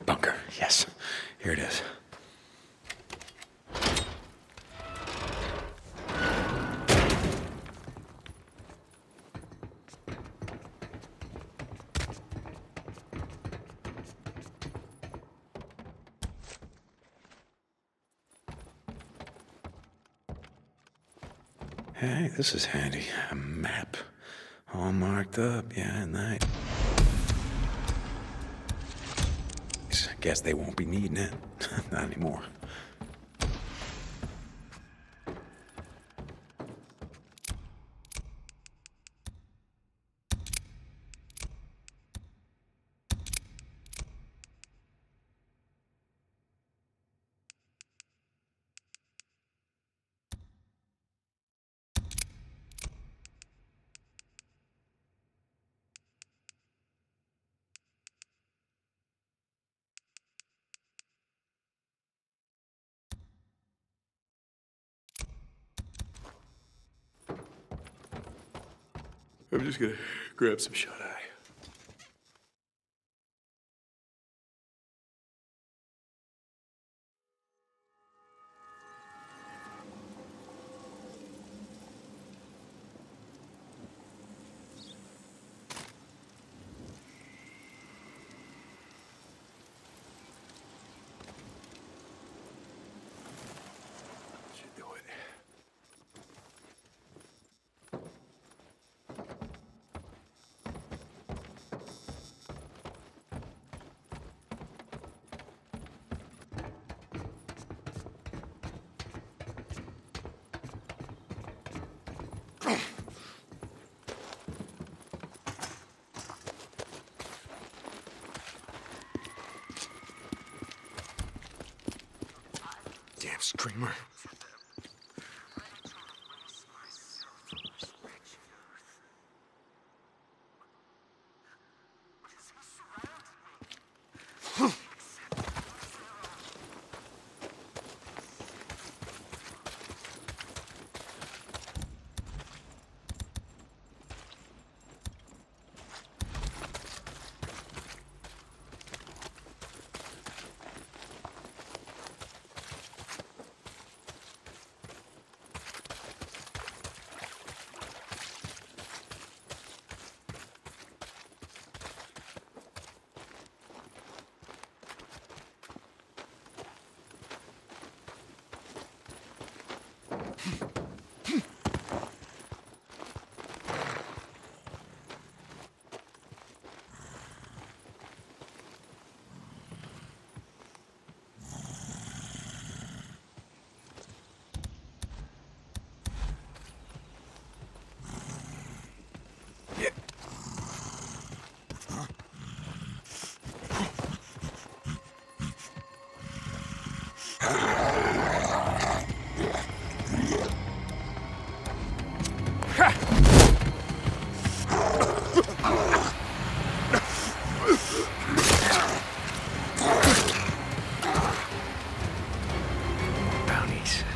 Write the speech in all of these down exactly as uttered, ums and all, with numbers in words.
Bunker, yes. Here it is. Hey, this is handy. A map. All marked up, yeah, nice. Guess they won't be needing it. Not anymore. I'm just gonna grab some shut-eye. Should do it. Damn screamer. Bounties.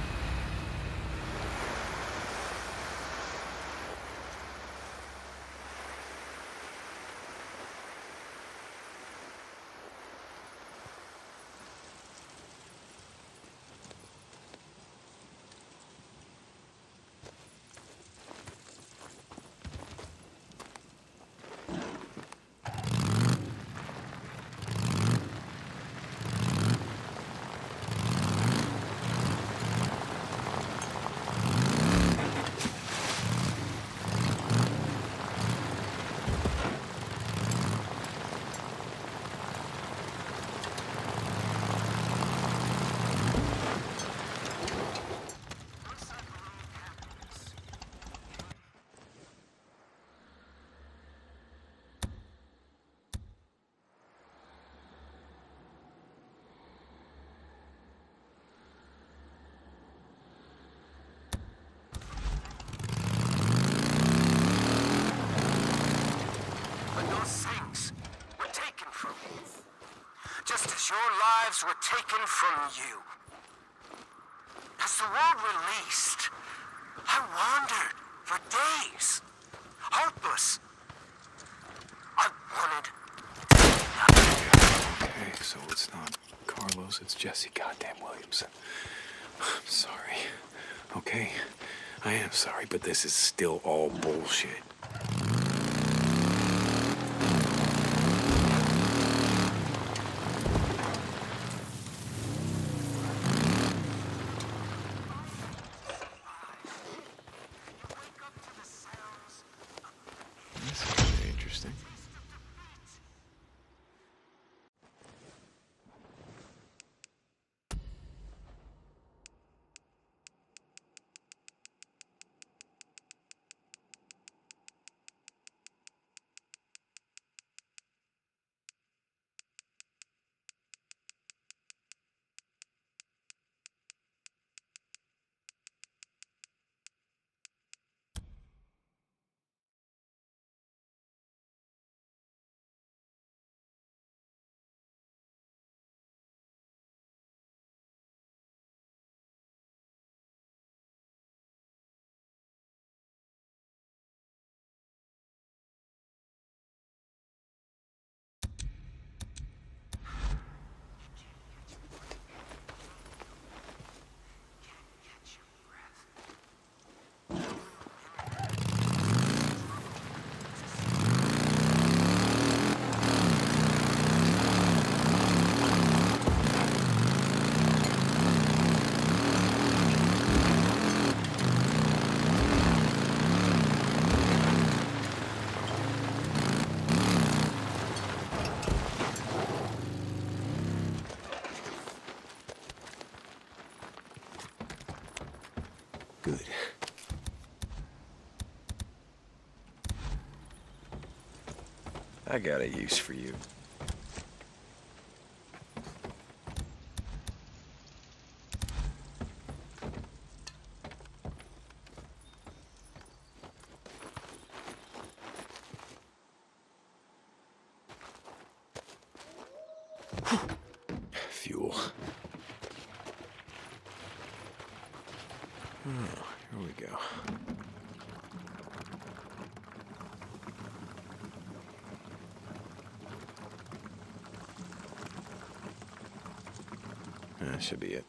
Your lives were taken from you. As the world released, I wandered for days, hopeless. I wanted Okay, so it's not Carlos, it's Jesse goddamn Williamson. I'm sorry. Okay? I am sorry, but this is still all bullshit. This is kind of interesting. Good. I got a use for you. Fuel. Oh, here we go. That should be it.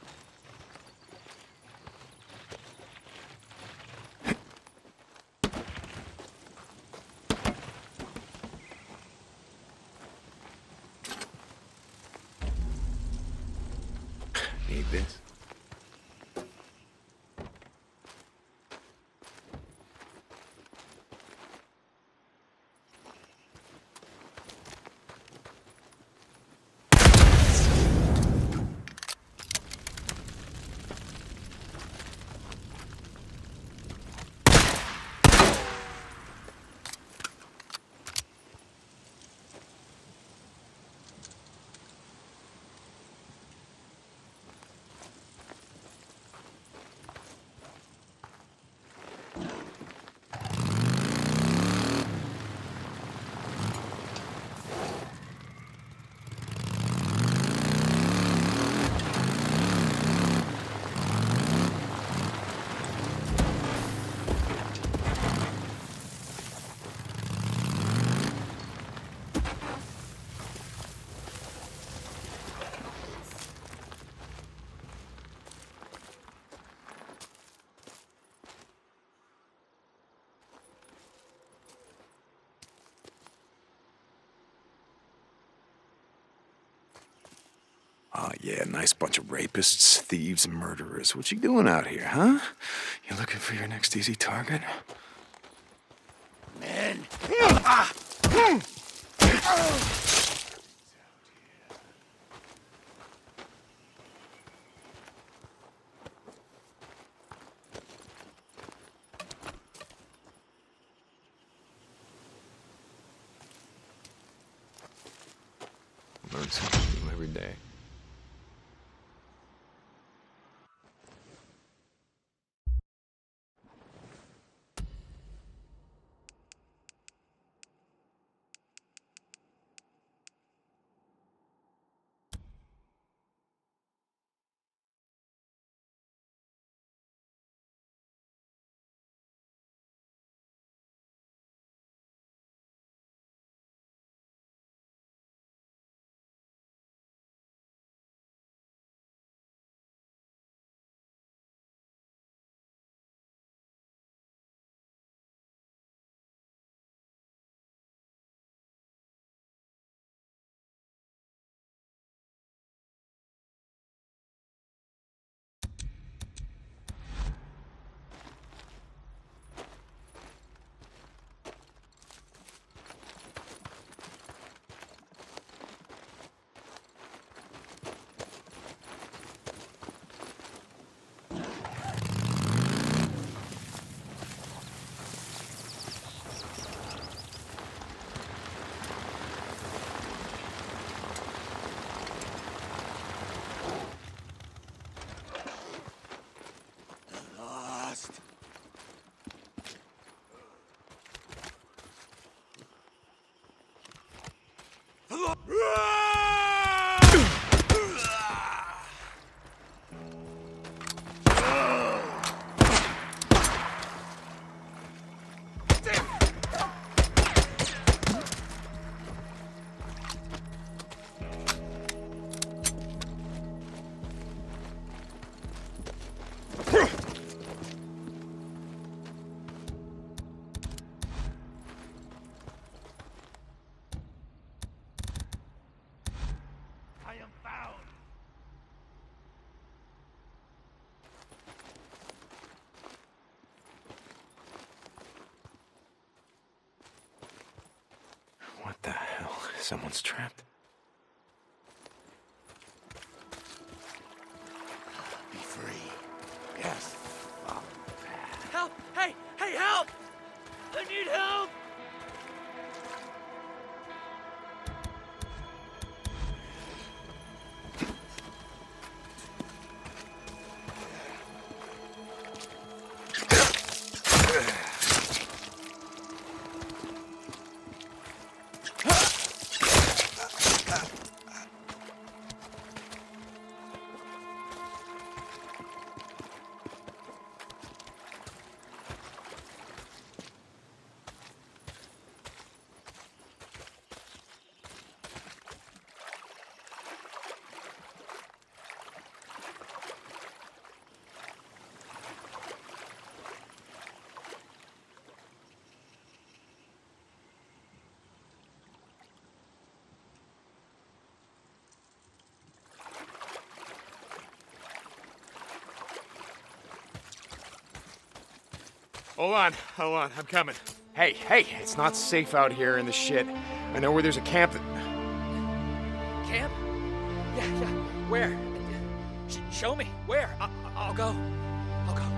Need this. Oh, yeah, nice bunch of rapists, thieves, and murderers. What you doing out here, huh? You looking for your next easy target? Men. Learn something new every day. Someone's trapped. Be free. Yes. Help! Hey! Hey, help! I need help! Hold on, hold on, I'm coming. Hey, hey, it's not safe out here in the shit. I know where there's a camp that... Camp? Yeah, yeah. Where? Sh show me. Where? I I'll go. I'll go.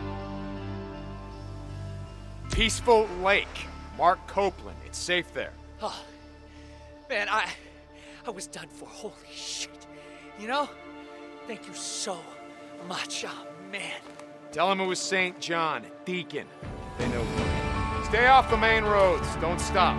Peaceful Lake. Mark Copeland. It's safe there. Oh, man, I... I was done for. Holy shit. You know? Thank you so much. Oh, man. Tell him it was Saint John, Deacon. They know who. Stay off the main roads. Don't stop.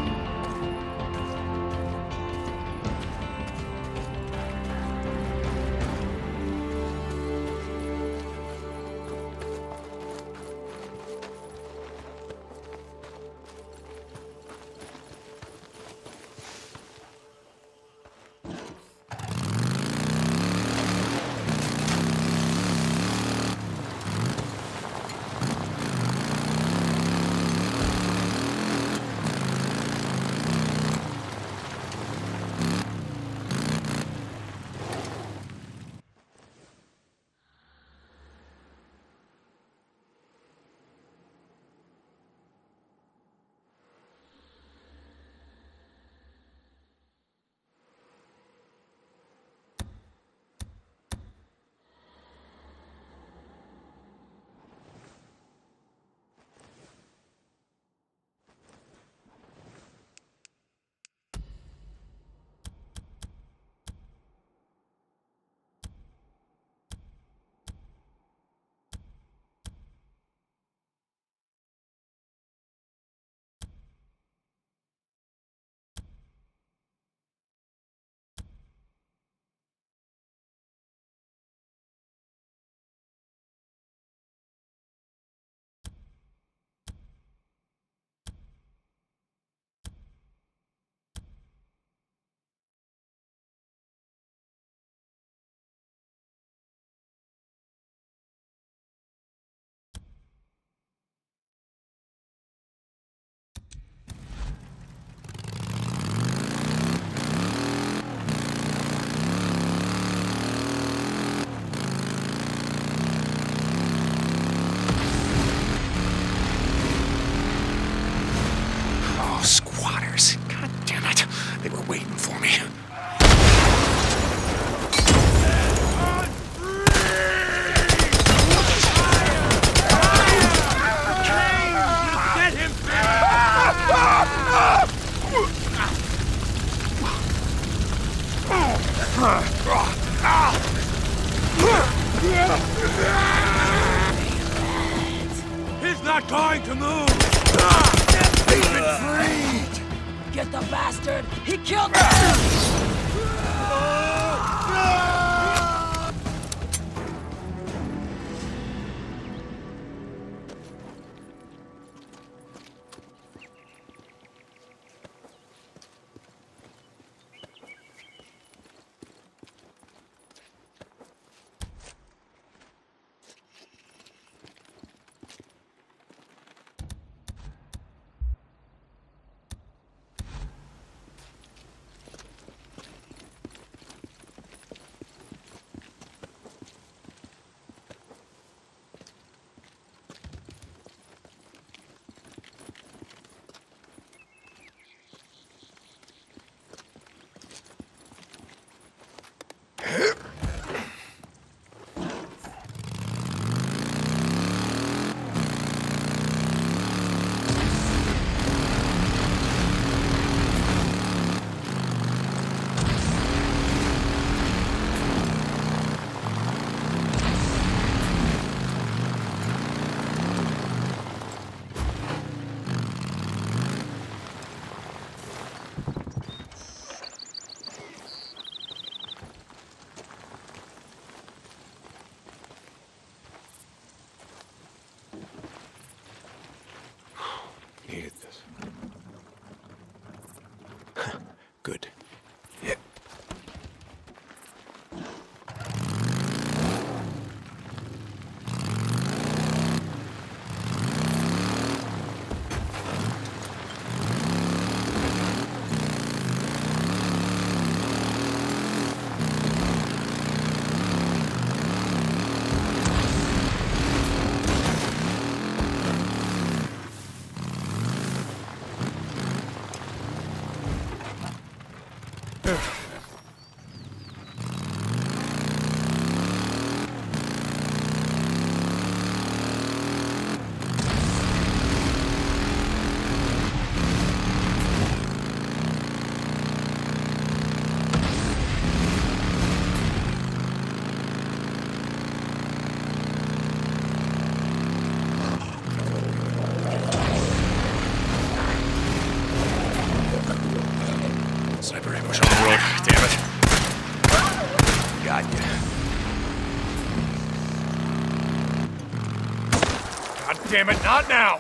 They were waiting for me. He's not going to move! He's been freed! Get the bastard! He killed me! Sniper ambush on the road. Damn it. Got you. God damn it, not now!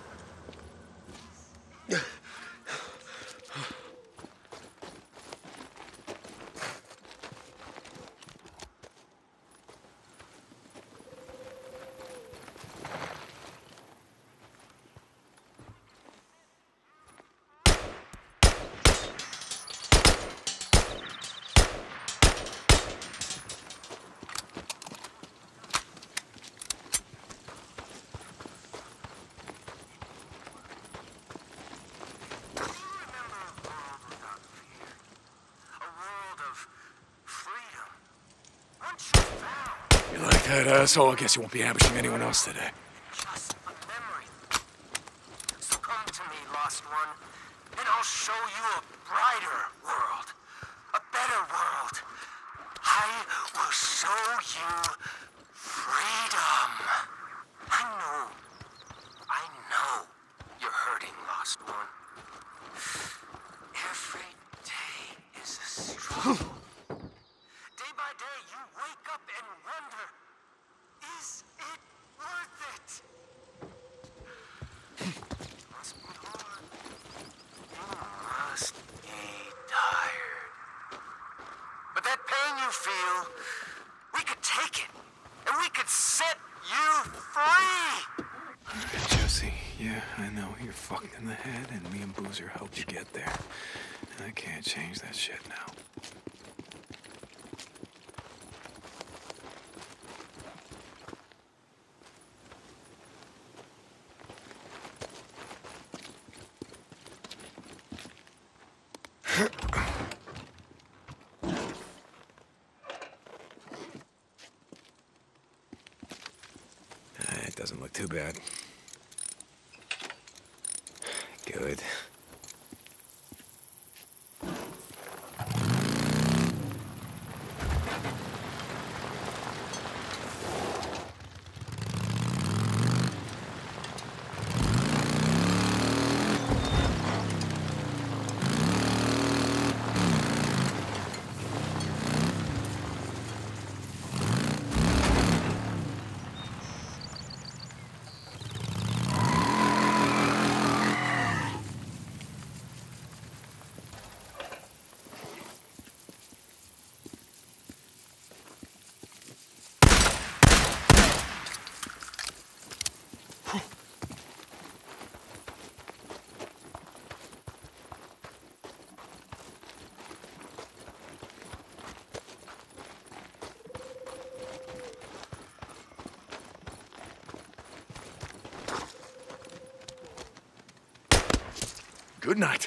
You like that, asshole? I guess you won't be ambushing anyone else today. Just a memory. So come to me, lost one, and I'll show you a brighter world. A better world. I will show you freedom. I know. I know you're hurting, lost one. Every day is a struggle. Day by day, you wake up and wonder, is it worth it? It must be hard. You must be tired. But that pain you feel, we could take it, and we could set you free. All right, Jesse. Yeah, I know you're fucked in the head, and me and Boozer helped you get there. And I can't change that shit now. It doesn't look too bad. Good. Good night.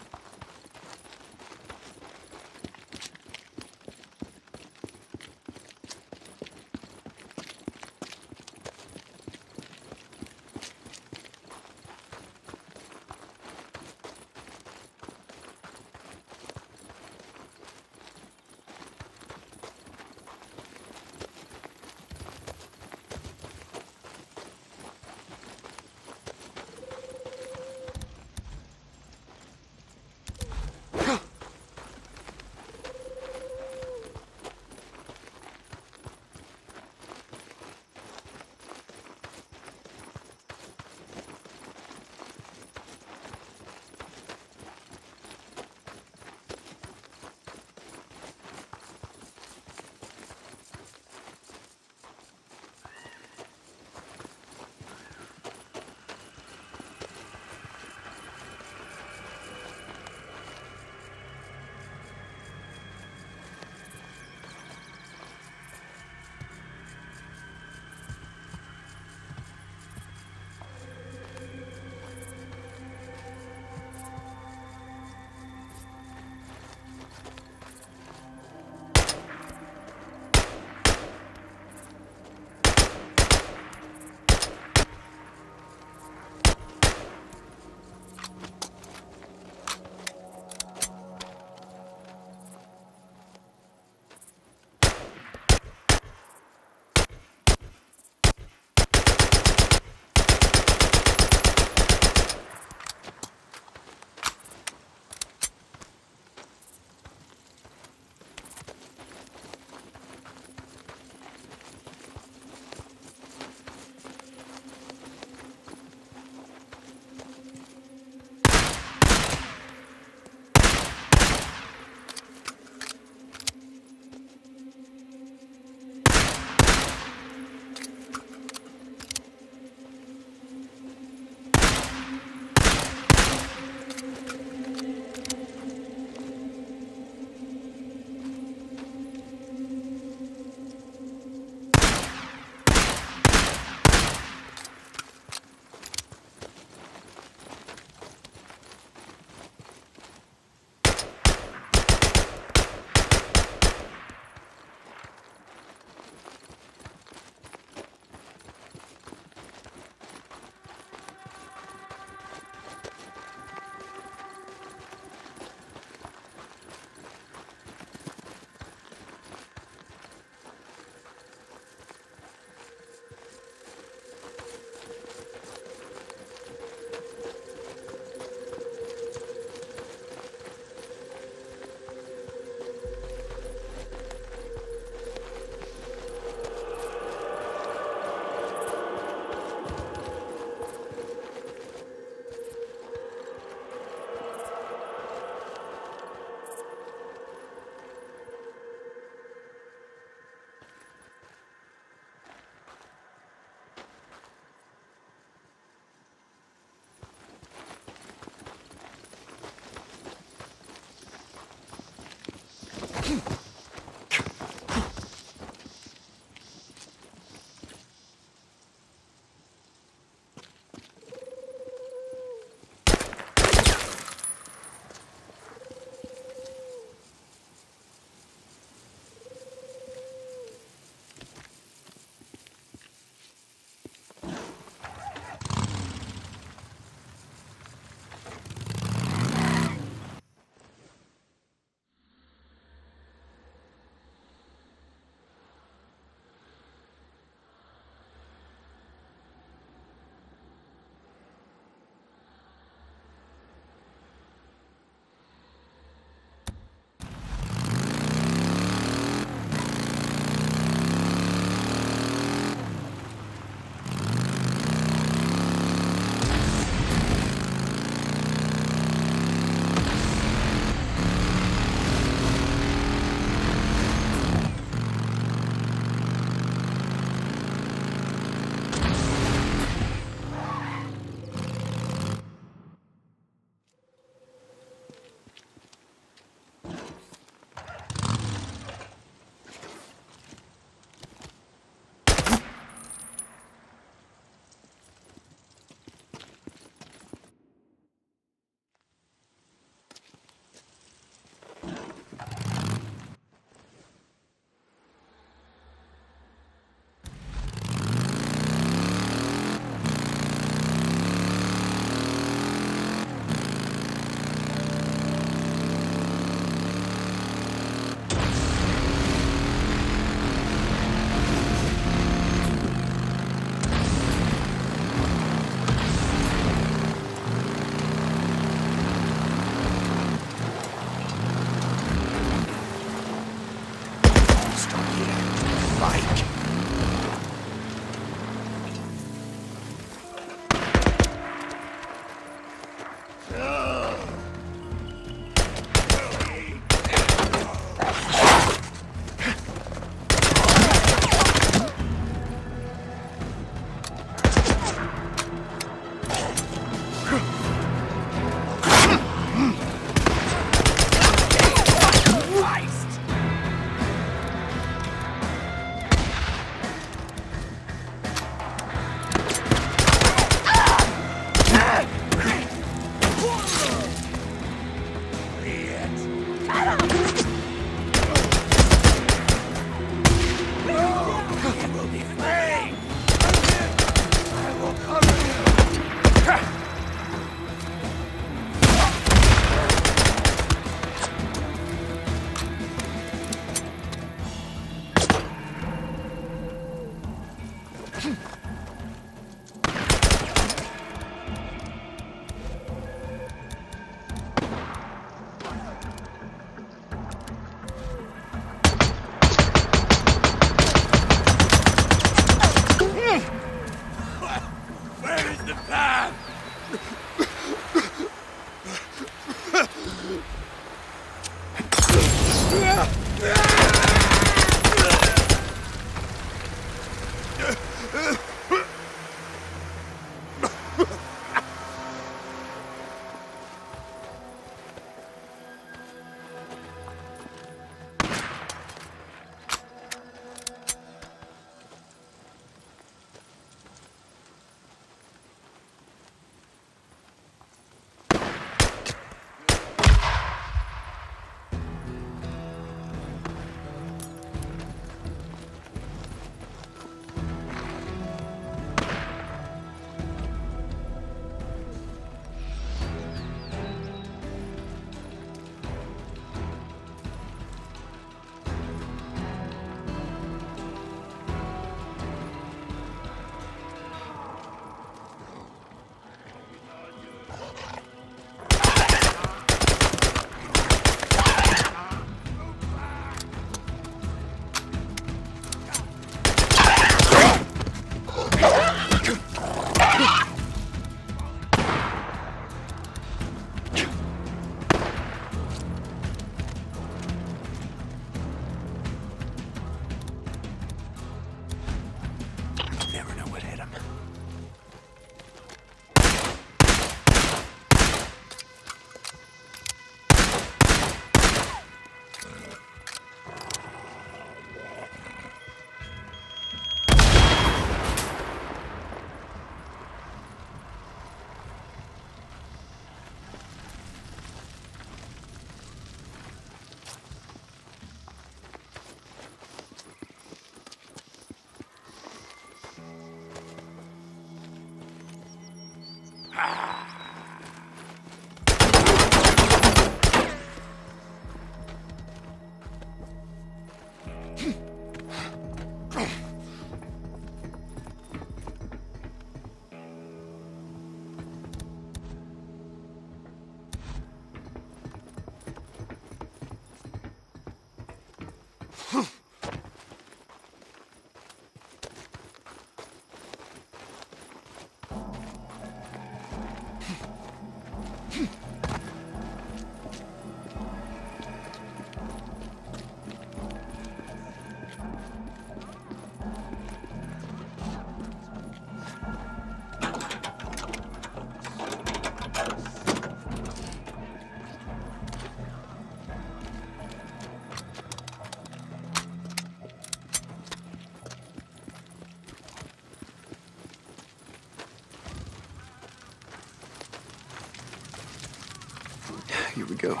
Here we go.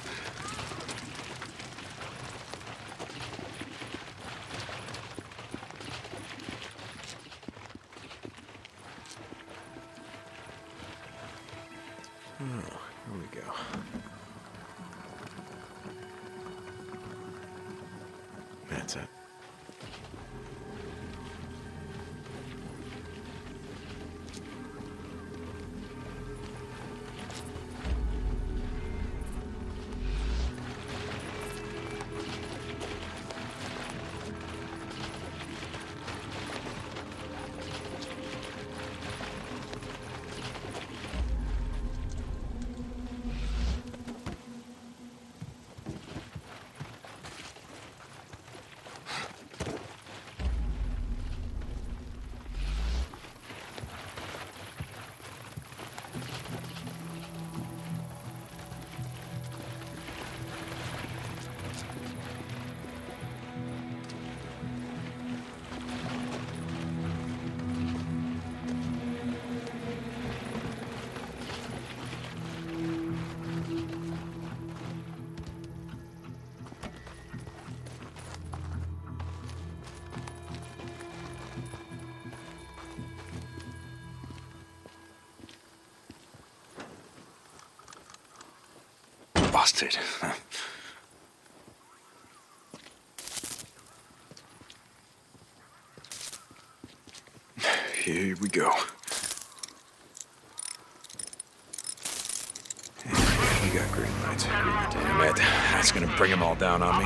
Oh, here we go. That's it. Busted. Here we go. We got green lights. Damn it. That's gonna bring them all down on me.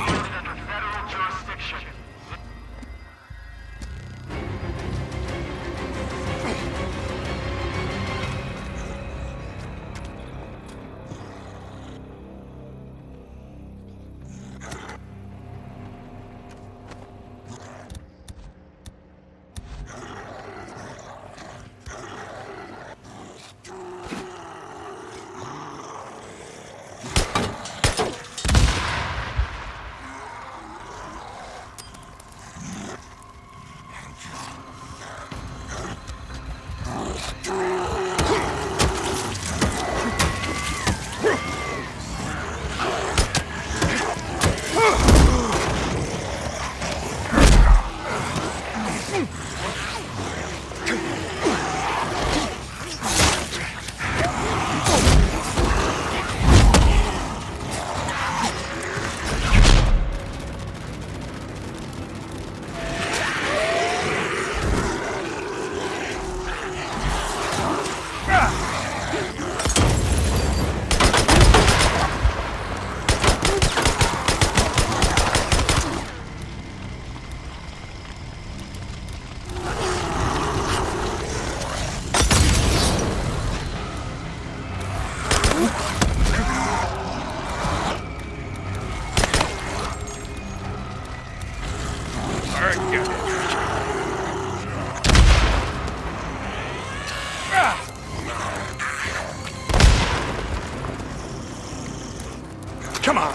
Come on.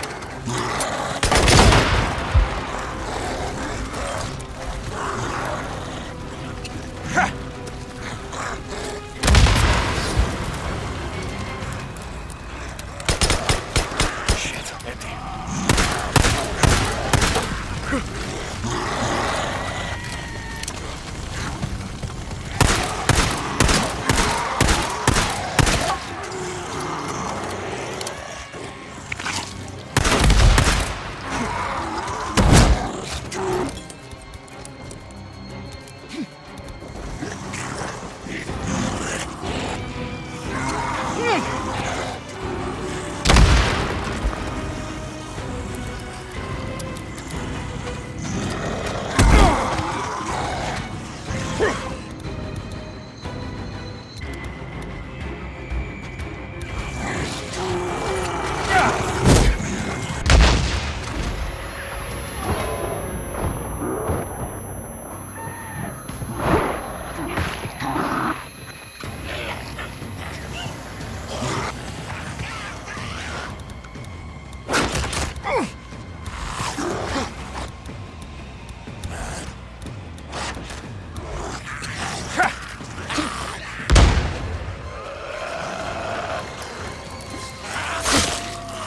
Shit, empty.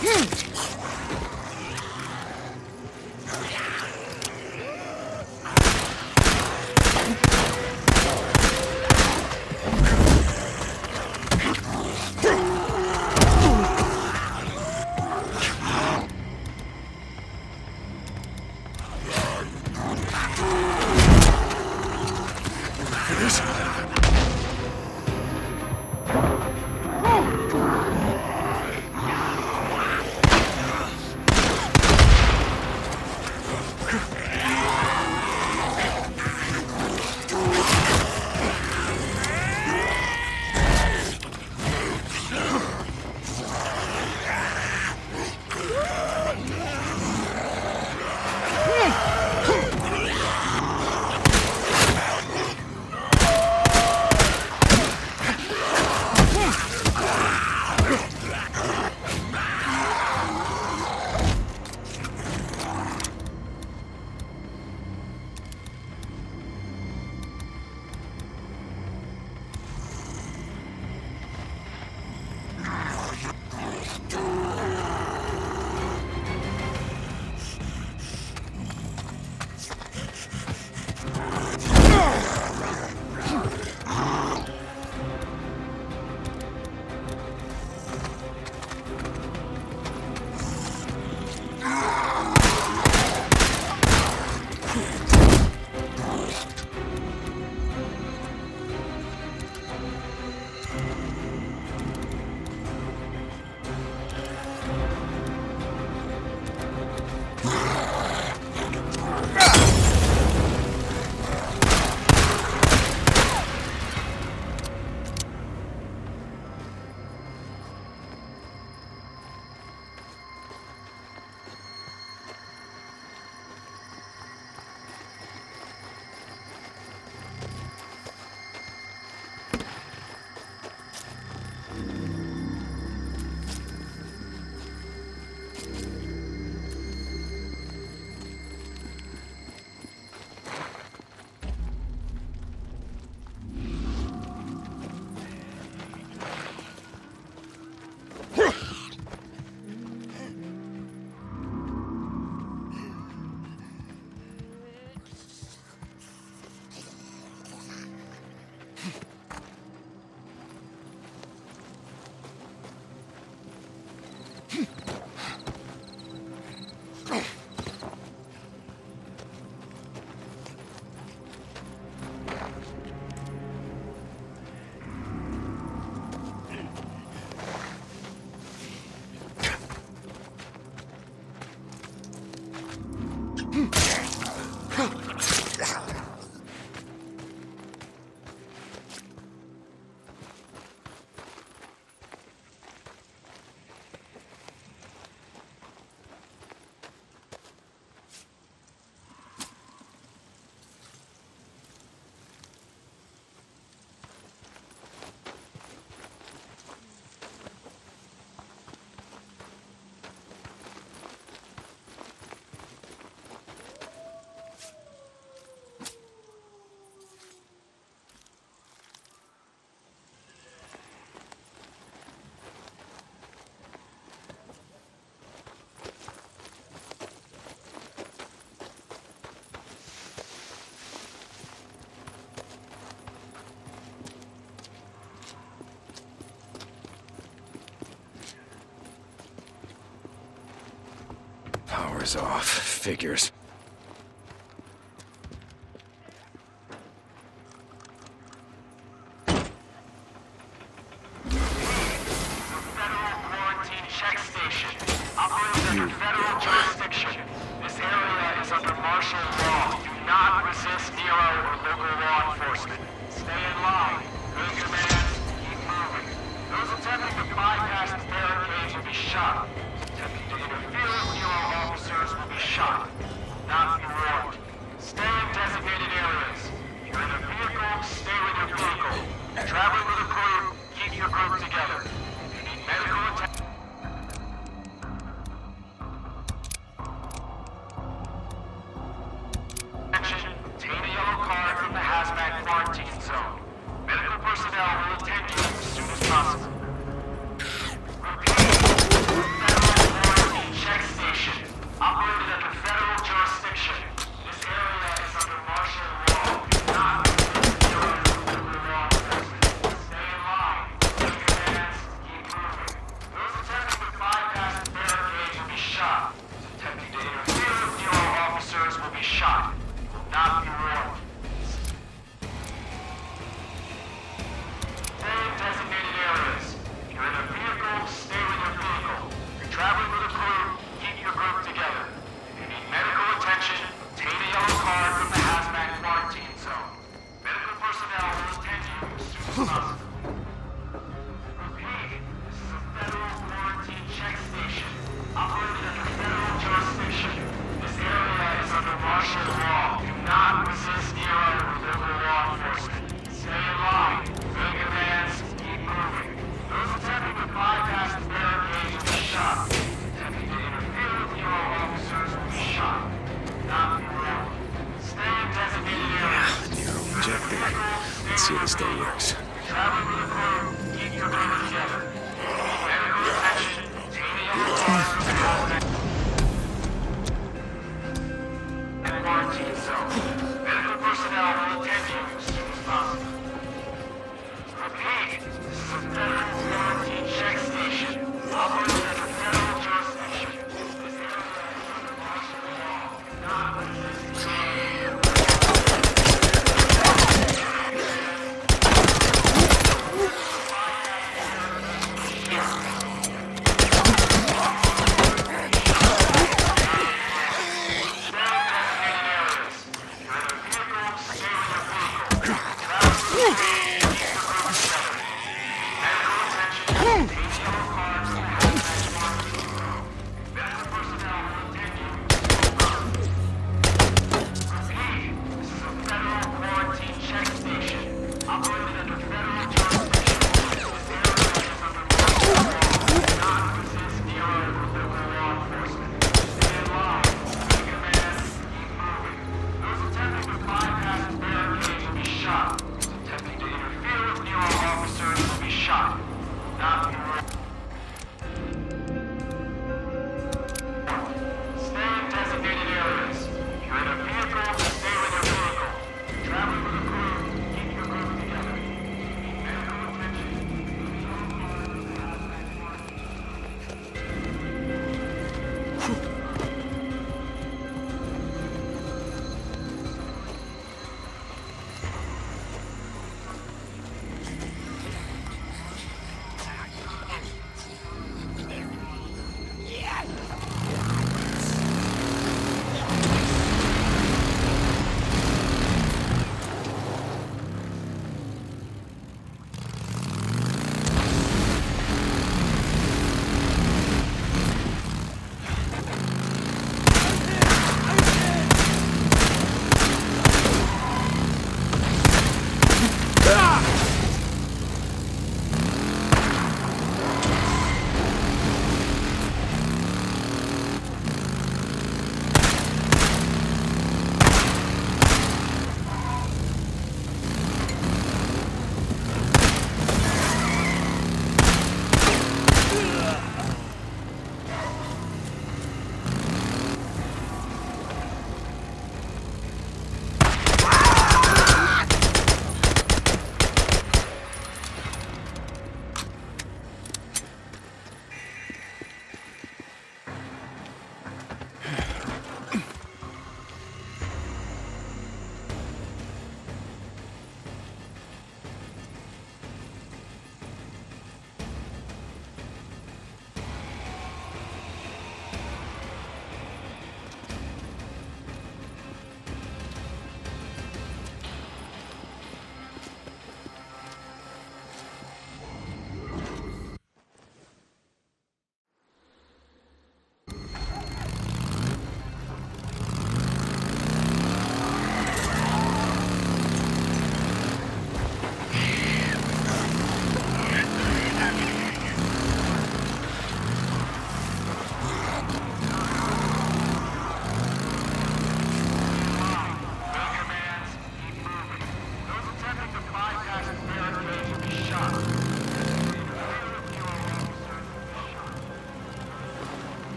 Power's off. Figures. Personnel will attend you as soon as possible. Repeat, federal Attempting to interfere with New York officers will be shot. Not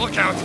Look out!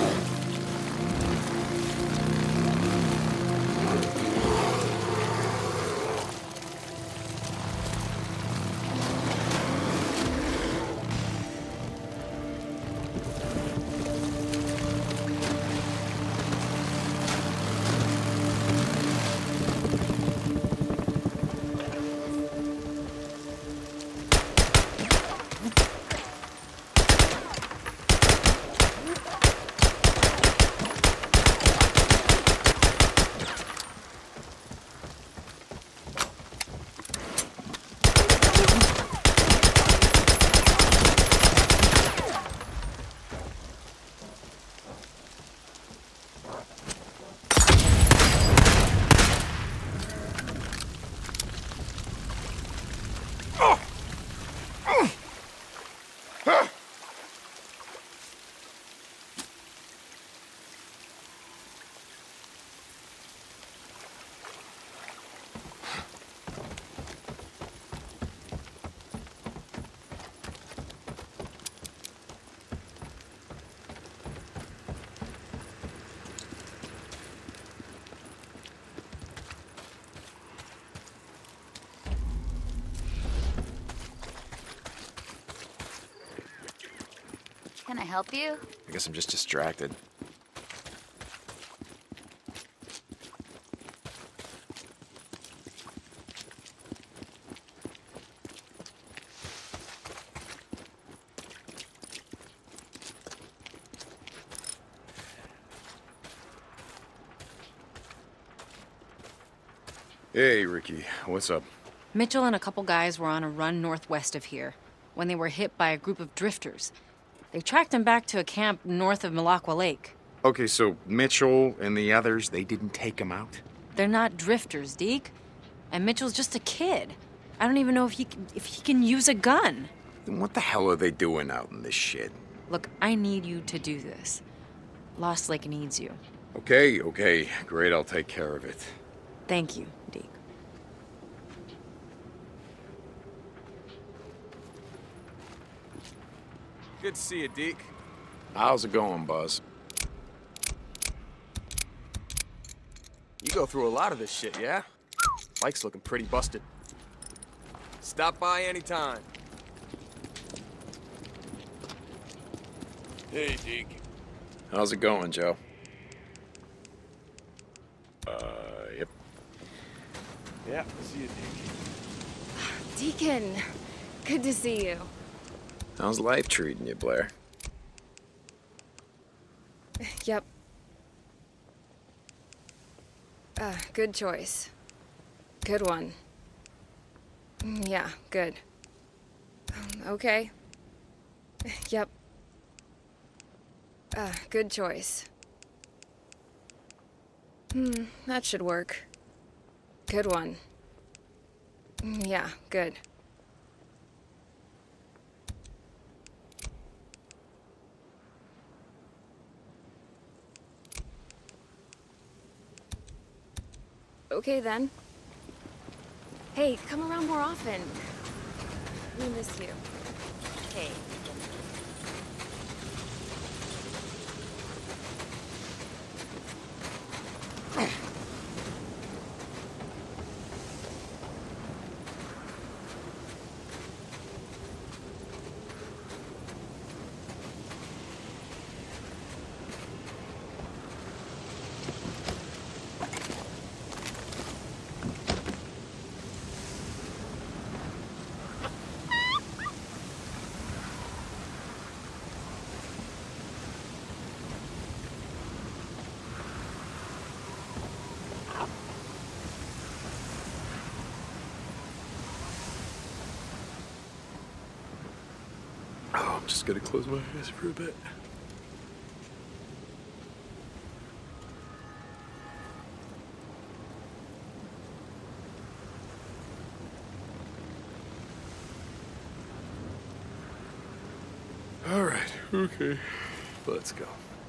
Can I help you? I guess I'm just distracted. Hey, Ricky. What's up? Mitchell and a couple guys were on a run northwest of here when they were hit by a group of drifters. They tracked them back to a camp north of Malacqua Lake. Okay, so Mitchell and the others, they didn't take him out? They're not drifters, Deke. And Mitchell's just a kid. I don't even know if he can, if he can use a gun. Then what the hell are they doing out in this shit? Look, I need you to do this. Lost Lake needs you. Okay, okay. Great, I'll take care of it. Thank you, Deke. Good to see you, Deke. How's it going, Buzz? You go through a lot of this shit, yeah? Mike's looking pretty busted. Stop by anytime. Hey, Deke. How's it going, Joe? Uh, yep. Yeah, see you, Deke. Deacon, good to see you. How's life treating you, Blair? Yep. Uh, good choice. Good one. Mm, Yeah, good. Um, okay. Yep. Uh, good choice. Hmm, that should work. Good one. Mm, Yeah, good. Okay, then. Hey, come around more often. We miss you. Hey. Oh, I'm just gonna close my eyes for a bit. All right, okay, let's go.